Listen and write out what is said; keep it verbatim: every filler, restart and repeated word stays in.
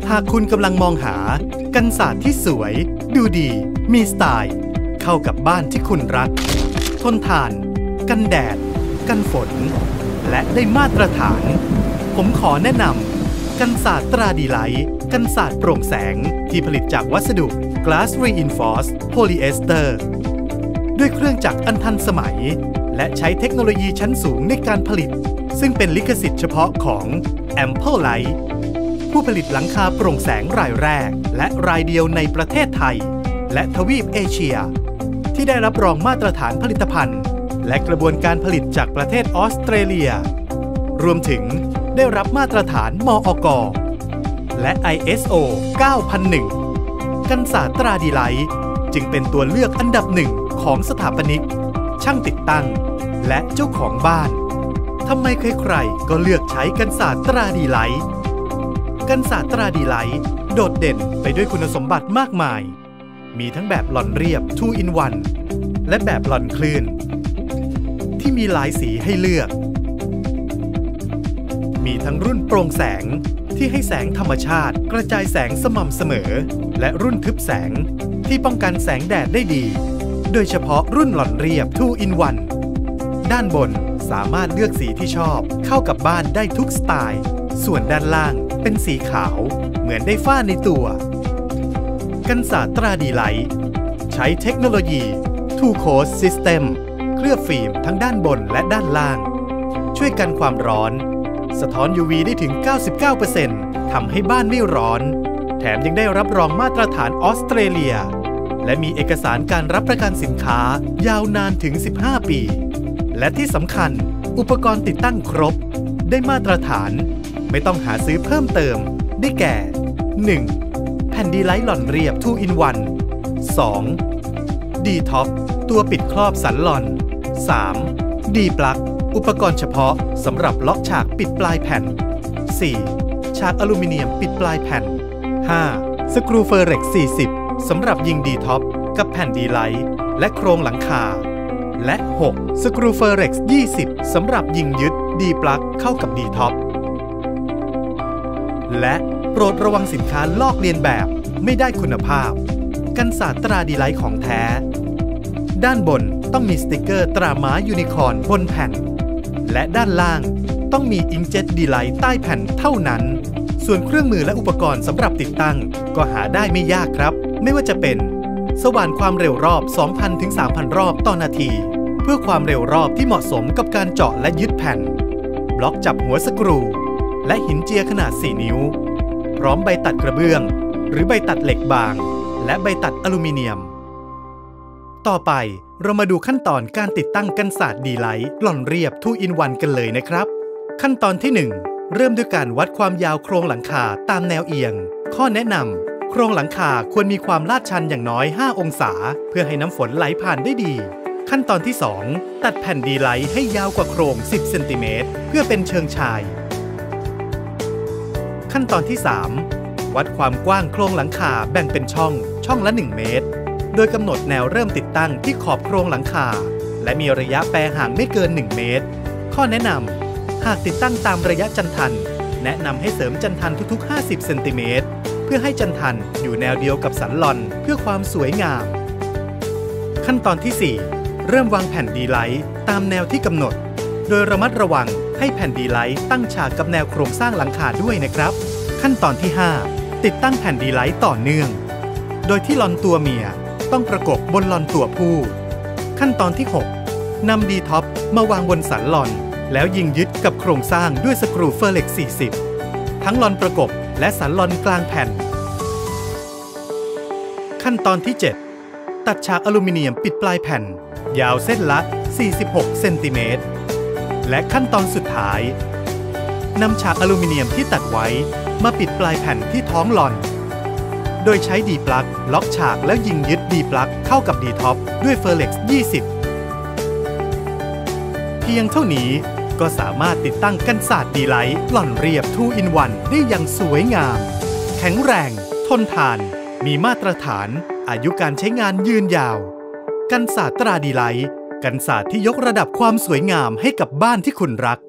หากคุณกำลังมองหากันศาสตร์ที่สวยดูดีมีสไตล์เข้ากับบ้านที่คุณรักทนทานกันแดดกันฝนและได้มาตรฐานผมขอแนะนำกันศาสตร์ตราดีไลท์กันศาสตร์โปร่งแสงที่ผลิตจากวัสดุ Glass Reinforced Polyester ด้วยเครื่องจักรอันทันสมัยและใช้เทคโนโลยีชั้นสูงในการผลิตซึ่งเป็นลิขสิทธิ์เฉพาะของ Ample Light ผู้ผลิตหลังคาโปร่งแสงรายแรกและรายเดียวในประเทศไทยและทวีปเอเชียที่ได้รับรองมาตรฐานผลิตภัณฑ์และกระบวนการผลิตจากประเทศออสเตรเลียรวมถึงได้รับมาตรฐานมอก.และ ไอ เอส โอ เก้าพันหนึ่ง กันศาสตร์ตราดีไลท์จึงเป็นตัวเลือกอันดับหนึ่งของสถาปนิกช่างติดตั้งและเจ้าของบ้านทำไมใครๆก็เลือกใช้กันศาสตร์ตราดีไลท์กันศาสตร์ตราดีไลท์โดดเด่นไปด้วยคุณสมบัติมากมายมีทั้งแบบหล่อนเรียบ ทู อิน วัน และแบบหล่อนคลื่นที่มีหลายสีให้เลือกมีทั้งรุ่นโปร่งแสงที่ให้แสงธรรมชาติกระจายแสงสม่ำเสมอและรุ่นทึบแสงที่ป้องกันแสงแดดได้ดีโดยเฉพาะรุ่นหล่อนเรียบ ทู อิน วัน ด้านบนสามารถเลือกสีที่ชอบเข้ากับบ้านได้ทุกสไตล์ส่วนด้านล่างเป็นสีขาวเหมือนได้ฝ้าในตัวกันศาสตร์ตราดีไลท์ใช้เทคโนโลยี ทู Coat System เคลือบฟิล์มทั้งด้านบนและด้านล่างช่วยกันความร้อนสะท้อน ยู วี ได้ถึง เก้าสิบเก้าเปอร์เซ็นต์ ทำให้บ้านไม่ร้อนแถมยังได้รับรองมาตรฐานออสเตรเลียและมีเอกสารการรับประกันสินค้ายาวนานถึงสิบห้าปีและที่สำคัญอุปกรณ์ติดตั้งครบได้มาตรฐานไม่ต้องหาซื้อเพิ่มเติมได้แก่ หนึ่ง. แผ่นดีไลท์หล่อนเรียบ ทู อิน วัน สอง. ดีท็อปตัวปิดครอบสันหล่อน สาม. ดีปลั๊กอุปกรณ์เฉพาะสำหรับล็อกฉากปิดปลายแผ่น สี่. ฉากอลูมิเนียมปิดปลายแผ่น ห้า. สกรูเฟอร์เร็กซ์ สี่สิบสำหรับยิงดีท็อปกับแผ่นดีไลท์และโครงหลังคาและ หก. สกรูเฟอร์เร็กซ์ ยี่สิบสำหรับยิงยึดดีปลั๊กเข้ากับดีท็อปและโปรดระวังสินค้าลอกเลียนแบบไม่ได้คุณภาพกันศาสตร์ตราดีไลท์ของแท้ด้านบนต้องมีสติกเกอร์ตราม้ายูนิคอร์นบนแผ่นและด้านล่างต้องมีอิงเจ็ตดีไลท์ใต้แผ่นเท่านั้นส่วนเครื่องมือและอุปกรณ์สำหรับติดตั้งก็หาได้ไม่ยากครับไม่ว่าจะเป็นสว่านความเร็วรอบ สองพันถึงสามพัน รอบต่อนาทีเพื่อความเร็วรอบที่เหมาะสมกับการเจาะและยึดแผ่นบล็อกจับหัวสกรูและหินเจียขนาด สี่ นิ้วพร้อมใบตัดกระเบื้องหรือใบตัดเหล็กบางและใบตัดอลูมิเนียมต่อไปเรามาดูขั้นตอนการติดตั้งกันศาสตร์ดีไลท์หล่อนเรียบ ทู อิน วัน กันเลยนะครับขั้นตอนที่ หนึ่ง เริ่มด้วยการวัดความยาวโครงหลังคาตามแนวเอียงข้อแนะนำโครงหลังคาควรมีความลาดชันอย่างน้อย ห้า องศาเพื่อให้น้ำฝนไหลผ่านได้ดีขั้นตอนที่ สอง ตัดแผ่นดีไลท์ให้ยาวกว่าโครง สิบ เซนติเมตรเพื่อเป็นเชิงชายขั้นตอนที่ สาม วัดความกว้างโครงหลังคาแบ่งเป็นช่องช่องละ หนึ่ง เมตรโดยกำหนดแนวเริ่มติดตั้งที่ขอบโครงหลังคาและมีระยะแปรห่างไม่เกิน หนึ่ง เมตรข้อแนะนำหากติดตั้งตามระยะจันทันแนะนำให้เสริมจันทันทุกๆ ห้าสิบ เซนติเมตรเพื่อให้จันทันอยู่แนวเดียวกับสันหล่อนเพื่อความสวยงามขั้นตอนที่ สี่ เริ่มวางแผ่นดีไลท์ตามแนวที่กำหนดโดยระมัดระวังให้แผ่นดีไลท์ตั้งฉากกับแนวโครงสร้างหลังคาด้วยนะครับขั้นตอนที่ ห้า ติดตั้งแผ่นดีไลท์ต่อเนื่องโดยที่ลอนตัวเมียต้องประกบบนลอนตัวผู้ขั้นตอนที่ หก นำดีท็อปมาวางบนสันลอนแล้วยิงยึดกับโครงสร้างด้วยสกรูเฟอร์เร็กซ์ สี่สิบทั้งลอนประกบและสันลอนกลางแผ่นขั้นตอนที่ เจ็ด ตัดฉากอลูมิเนียมปิดปลายแผ่นยาวเส้นละ สี่สิบหก เซนติเมตรและขั้นตอนสุดท้ายนำฉากอลูมิเนียมที่ตัดไว้มาปิดปลายแผ่นที่ท้องลอนโดยใช้ดีปลั๊กล็อกฉากแล้วยิงยึดดีปลั๊กเข้ากับดีท็อปด้วยเฟอร์เร็กซ์ ยี่สิบเพียงเท่านี้ก็สามารถติดตั้งกันศาสตร์ดีไลท์หล่อนเรียบ ทู อิน วัน ได้อย่างสวยงามแข็งแรงทนทานมีมาตรฐานอายุการใช้งานยืนยาวกันศาสตร์ตราดีไลท์กันศาสตร์ที่ยกระดับความสวยงามให้กับบ้านที่คุณรัก